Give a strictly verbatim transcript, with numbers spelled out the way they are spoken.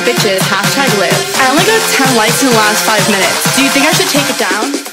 bitches, hashtag live. I only got ten likes in the last five minutes. Do you think I should take it down?